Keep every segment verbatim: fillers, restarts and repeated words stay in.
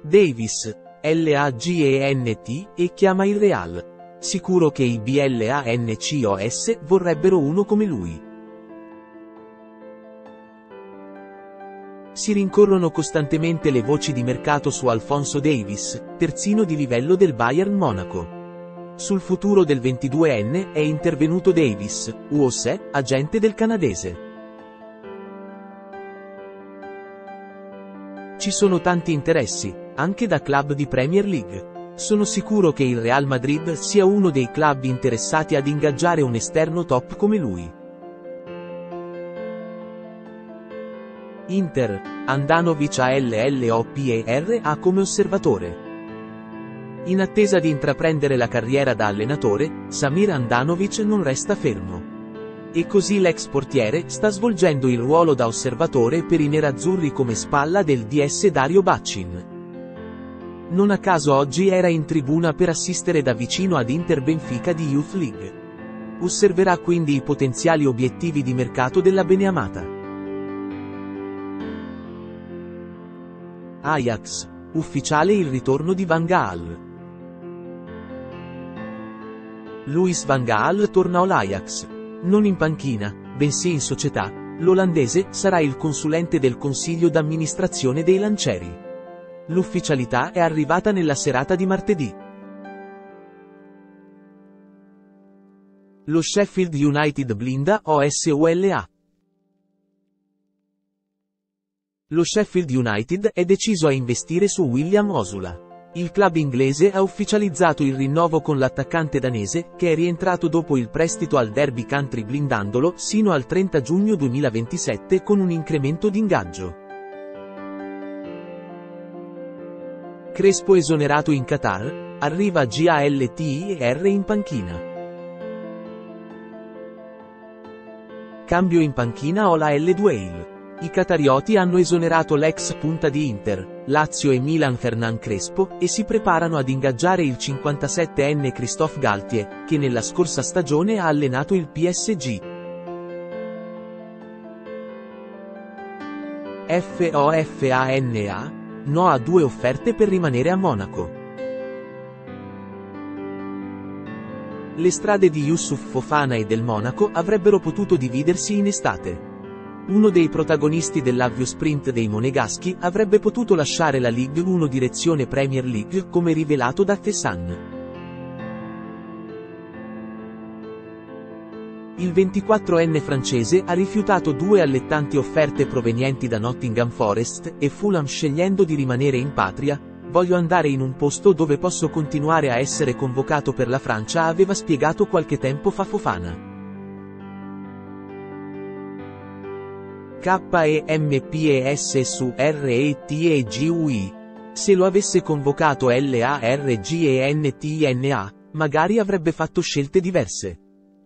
Davis, L A G E N T, e chiama il Real. Sicuro che i B L A N C O S vorrebbero uno come lui. Si rincorrono costantemente le voci di mercato su Alphonso Davies, terzino di livello del Bayern Monaco. Sul futuro del ventiduenne è intervenuto Davies, U O S E, agente del canadese. Ci sono tanti interessi, anche da club di Premier League. Sono sicuro che il Real Madrid sia uno dei club interessati ad ingaggiare un esterno top come lui. Inter, Handanovic a L L O P E R A come osservatore. In attesa di intraprendere la carriera da allenatore, Samir Handanovic non resta fermo. E così l'ex portiere sta svolgendo il ruolo da osservatore per i nerazzurri come spalla del D S Dario Bacin. Non a caso oggi era in tribuna per assistere da vicino ad Inter Benfica di Youth League. Osserverà quindi i potenziali obiettivi di mercato della beneamata. Ajax. Ufficiale il ritorno di Van Gaal. Louis van Gaal torna all'Ajax. Non in panchina, bensì in società, l'olandese sarà il consulente del consiglio d'amministrazione dei Lancieri. L'ufficialità è arrivata nella serata di martedì. Lo Sheffield United blinda O S U L A. Lo Sheffield United è deciso a investire su William Osula. Il club inglese ha ufficializzato il rinnovo con l'attaccante danese, che è rientrato dopo il prestito al Derby County blindandolo sino al trenta giugno duemilaventisette con un incremento d'ingaggio. Crespo esonerato in Qatar, arriva Galtier in panchina. Cambio in panchina Ola El Dueil. I qatarioti hanno esonerato l'ex punta di Inter, Lazio e Milan Fernan Crespo, e si preparano ad ingaggiare il cinquantasettenne Christophe Galtier, che nella scorsa stagione ha allenato il P S G. FOFANA? No a due offerte per rimanere a Monaco. Le strade di Youssouf Fofana e del Monaco avrebbero potuto dividersi in estate. Uno dei protagonisti dell'avvio sprint dei monegaschi avrebbe potuto lasciare la Ligue uno direzione Premier League come rivelato da The Sun. Il ventiquattrenne francese ha rifiutato due allettanti offerte provenienti da Nottingham Forest e Fulham scegliendo di rimanere in patria. Voglio andare in un posto dove posso continuare a essere convocato per la Francia, aveva spiegato qualche tempo fa Fofana. K E M P E S su R E T E G U I. Se lo avesse convocato L A R G E N T I N A, magari avrebbe fatto scelte diverse.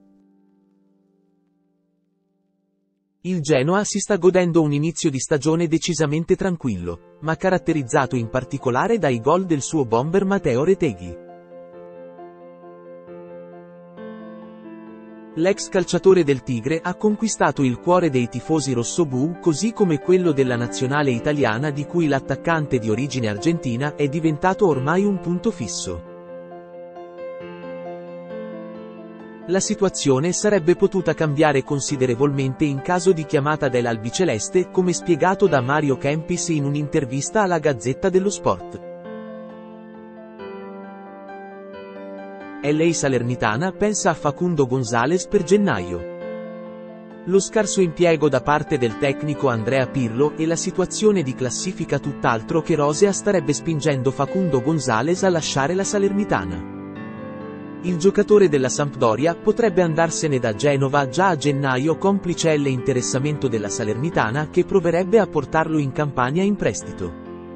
Il Genoa si sta godendo un inizio di stagione decisamente tranquillo, ma caratterizzato in particolare dai gol del suo bomber Matteo Retegui. L'ex calciatore del Tigre ha conquistato il cuore dei tifosi rossoblu così come quello della nazionale italiana di cui l'attaccante di origine argentina è diventato ormai un punto fisso. La situazione sarebbe potuta cambiare considerevolmente in caso di chiamata dell'albiceleste, come spiegato da Mario Kempis in un'intervista alla Gazzetta dello Sport. L A Salernitana pensa a Facundo González per gennaio. Lo scarso impiego da parte del tecnico Andrea Pirlo e la situazione di classifica tutt'altro che rosea starebbe spingendo Facundo González a lasciare la Salernitana. Il giocatore della Sampdoria potrebbe andarsene da Genova già a gennaio complice l'interessamento della Salernitana che proverebbe a portarlo in Campania in prestito.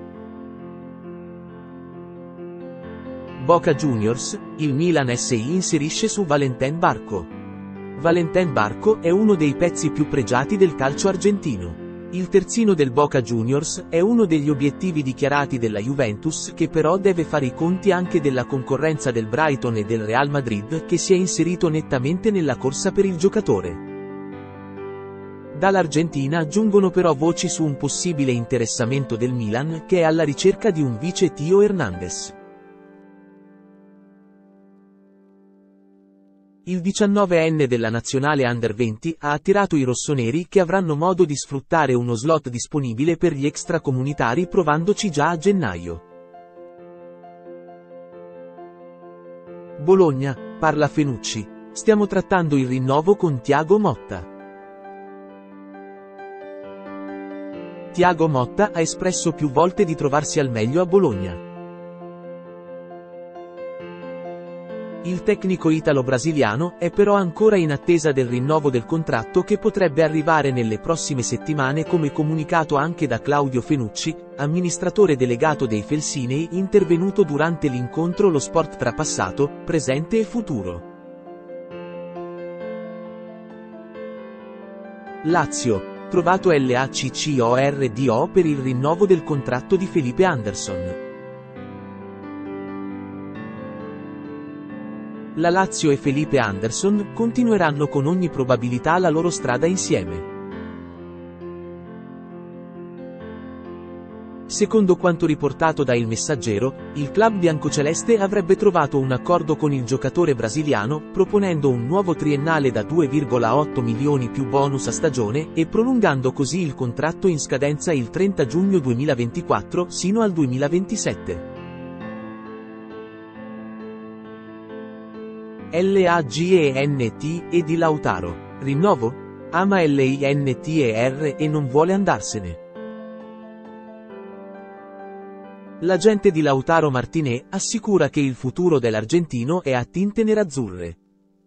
Boca Juniors, il Milan S I inserisce su Valentin Barco. Valentin Barco è uno dei pezzi più pregiati del calcio argentino. Il terzino del Boca Juniors è uno degli obiettivi dichiarati della Juventus che però deve fare i conti anche della concorrenza del Brighton e del Real Madrid che si è inserito nettamente nella corsa per il giocatore. Dall'Argentina giungono però voci su un possibile interessamento del Milan, che è alla ricerca di un vice Tio Hernandez. Il diciannovenne della nazionale Under venti ha attirato i rossoneri, che avranno modo di sfruttare uno slot disponibile per gli extracomunitari provandoci già a gennaio. Bologna, parla Fenucci. Stiamo trattando il rinnovo con Thiago Motta. Thiago Motta ha espresso più volte di trovarsi al meglio a Bologna. Il tecnico italo-brasiliano è però ancora in attesa del rinnovo del contratto, che potrebbe arrivare nelle prossime settimane, come comunicato anche da Claudio Fenucci, amministratore delegato dei Felsinei, intervenuto durante l'incontro Lo Sport tra passato, presente e futuro. Lazio. Trovato l'accordo per il rinnovo del contratto di Felipe Anderson. La Lazio e Felipe Anderson continueranno con ogni probabilità la loro strada insieme. Secondo quanto riportato da Il Messaggero, il club biancoceleste avrebbe trovato un accordo con il giocatore brasiliano, proponendo un nuovo triennale da due virgola otto milioni più bonus a stagione, e prolungando così il contratto in scadenza il trenta giugno duemilaventiquattro sino al duemilaventisette. LAGENT e di Lautaro. Rinnovo? Ama l'Inter e non vuole andarsene. L'agente di Lautaro Martinez assicura che il futuro dell'argentino è a tinte nerazzurre.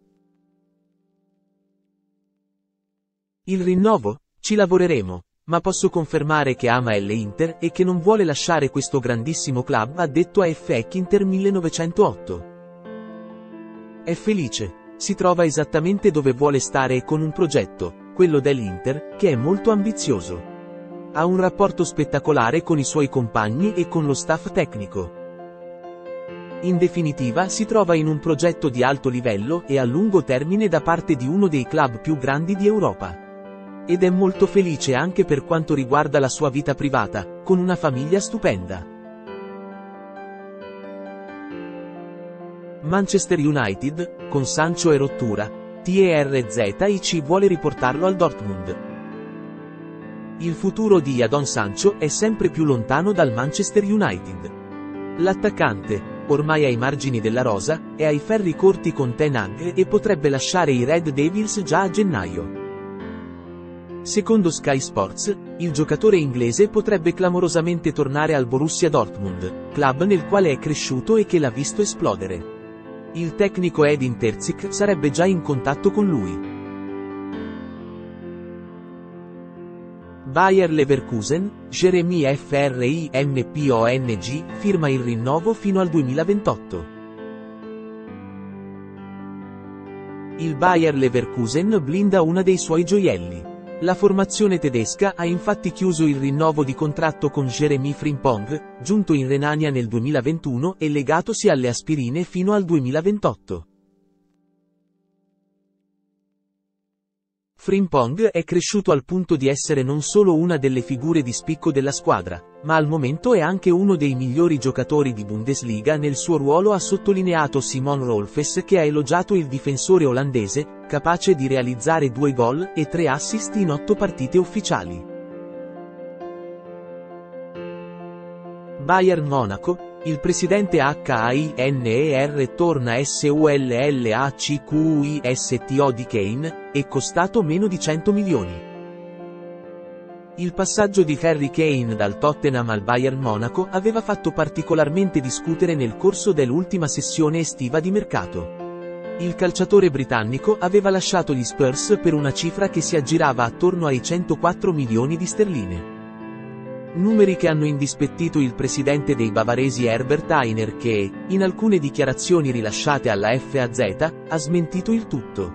Il rinnovo? Ci lavoreremo, ma posso confermare che ama l'Inter e che non vuole lasciare questo grandissimo club, ha detto a F X Inter millenovecentootto. È felice, si trova esattamente dove vuole stare e con un progetto, quello dell'Inter, che è molto ambizioso. Ha un rapporto spettacolare con i suoi compagni e con lo staff tecnico. In definitiva, si trova in un progetto di alto livello e a lungo termine da parte di uno dei club più grandi di Europa. Ed è molto felice anche per quanto riguarda la sua vita privata, con una famiglia stupenda. Manchester United, con Sancho e rottura, T R Z I vuole riportarlo al Dortmund. Il futuro di Jadon Sancho è sempre più lontano dal Manchester United. L'attaccante, ormai ai margini della rosa, è ai ferri corti con Ten Hag e potrebbe lasciare i Red Devils già a gennaio. Secondo Sky Sports, il giocatore inglese potrebbe clamorosamente tornare al Borussia Dortmund, club nel quale è cresciuto e che l'ha visto esplodere. Il tecnico Edin Terzic sarebbe già in contatto con lui. Bayer Leverkusen, Jeremy Frimpong firma il rinnovo fino al duemilaventotto. Il Bayer Leverkusen blinda una dei suoi gioielli. La formazione tedesca ha infatti chiuso il rinnovo di contratto con Jeremy Frimpong, giunto in Renania nel duemilaventuno e legatosi alle aspirine fino al duemilaventotto. Frimpong è cresciuto al punto di essere non solo una delle figure di spicco della squadra, ma al momento è anche uno dei migliori giocatori di Bundesliga nel suo ruolo, ha sottolineato Simon Rolfes, che ha elogiato il difensore olandese, capace di realizzare due gol e tre assist in otto partite ufficiali. Bayern Monaco, il presidente H A I N E R torna sull'acquisto di Kane, è costato meno di cento milioni. Il passaggio di Harry Kane dal Tottenham al Bayern Monaco aveva fatto particolarmente discutere nel corso dell'ultima sessione estiva di mercato. Il calciatore britannico aveva lasciato gli Spurs per una cifra che si aggirava attorno ai centoquattro milioni di sterline. Numeri che hanno indispettito il presidente dei bavaresi Herbert Hainer, che, in alcune dichiarazioni rilasciate alla F A Z, ha smentito il tutto.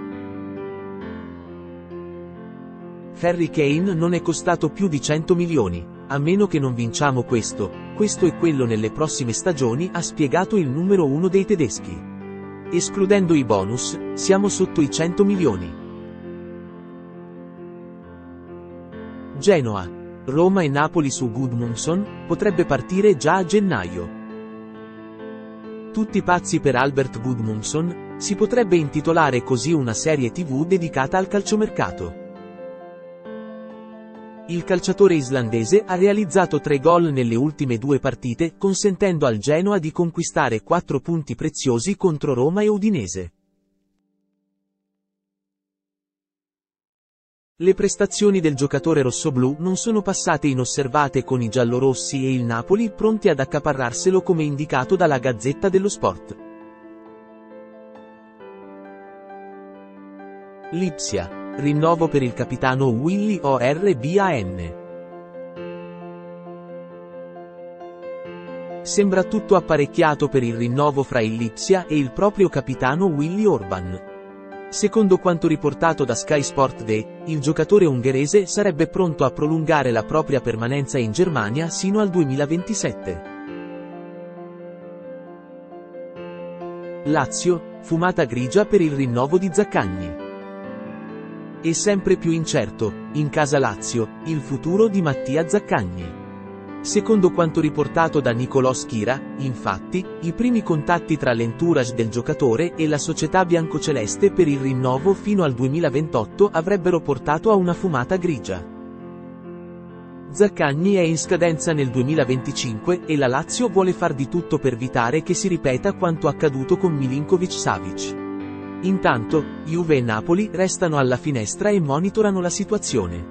Harry Kane non è costato più di cento milioni, a meno che non vinciamo questo, questo e quello nelle prossime stagioni, ha spiegato il numero uno dei tedeschi. Escludendo i bonus, siamo sotto i cento milioni. Genoa, Roma e Napoli su Gudmundsson, potrebbe partire già a gennaio. Tutti pazzi per Albert Gudmundsson, si potrebbe intitolare così una serie tivù dedicata al calciomercato. Il calciatore islandese ha realizzato tre gol nelle ultime due partite, consentendo al Genoa di conquistare quattro punti preziosi contro Roma e Udinese. Le prestazioni del giocatore rossoblù non sono passate inosservate, con i giallorossi e il Napoli pronti ad accaparrarselo, come indicato dalla Gazzetta dello Sport. Lipsia. Rinnovo per il capitano Willy Orban. Sembra tutto apparecchiato per il rinnovo fra il Lipsia e il proprio capitano Willy Orban. Secondo quanto riportato da Sky Sport D, il giocatore ungherese sarebbe pronto a prolungare la propria permanenza in Germania sino al duemilaventisette. Lazio, fumata grigia per il rinnovo di Zaccagni. È sempre più incerto, in casa Lazio, il futuro di Mattia Zaccagni. Secondo quanto riportato da Nicolò Schira, infatti, i primi contatti tra l'entourage del giocatore e la società biancoceleste per il rinnovo fino al duemilaventotto avrebbero portato a una fumata grigia. Zaccagni è in scadenza nel duemilaventicinque e la Lazio vuole far di tutto per evitare che si ripeta quanto accaduto con Milinković-Savić. Intanto, Juve e Napoli restano alla finestra e monitorano la situazione.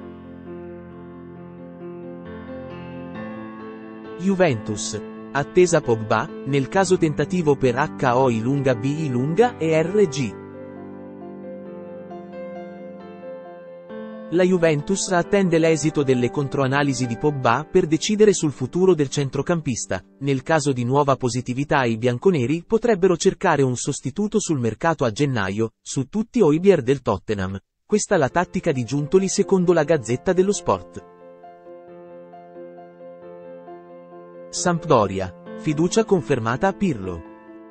Juventus. Attesa Pogba, nel caso tentativo per H O Ilunga B Ilunga e R G. La Juventus attende l'esito delle controanalisi di Pogba per decidere sul futuro del centrocampista. Nel caso di nuova positività i bianconeri potrebbero cercare un sostituto sul mercato a gennaio, su tutti Højbjerg del Tottenham. Questa la tattica di Giuntoli secondo la Gazzetta dello Sport. Sampdoria. Fiducia confermata a Pirlo.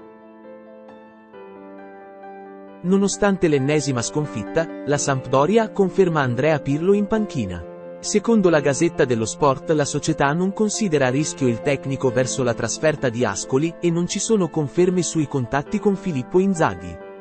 Nonostante l'ennesima sconfitta, la Sampdoria conferma Andrea Pirlo in panchina. Secondo la Gazzetta dello Sport la società non considera a rischio il tecnico verso la trasferta di Ascoli e non ci sono conferme sui contatti con Filippo Inzaghi.